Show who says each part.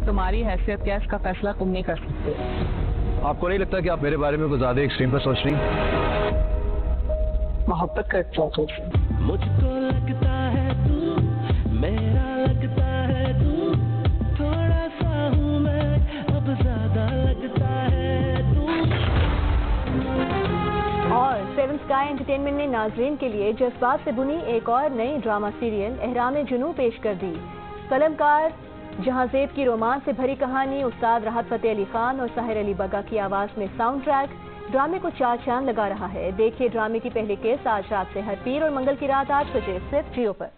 Speaker 1: तुम्हारी हैसियत क्या, इसका फैसला तुम नहीं कर सकते।
Speaker 2: आपको नहीं लगता कि आप मेरे बारे में कुछ ज्यादा एक्सट्रीम पर सोच रही?
Speaker 1: मोहब्बत करता हूँ तुमसे।
Speaker 3: मुझको लगता है तू मेरा, लगता है तू थोड़ा सा हूँ मैं, अब ज्यादा लगता है तू।
Speaker 4: और सेवन स्काई एंटरटेनमेंट ने नाजरीन के लिए जज्बात से बुनी एक और नई ड्रामा सीरियल एहराम जुनू पेश कर दी। कलमकार जहांजेब की रोमांस से भरी कहानी, उस्ताद राहत फतेह अली खान और साहिर अली बग्गा की आवाज में साउंड ट्रैक ड्रामे को चार चांद लगा रहा है। देखिए ड्रामे की पहली किस्त आज रात से हर पीर और मंगल की रात 8 बजे सिर्फ जियो पर।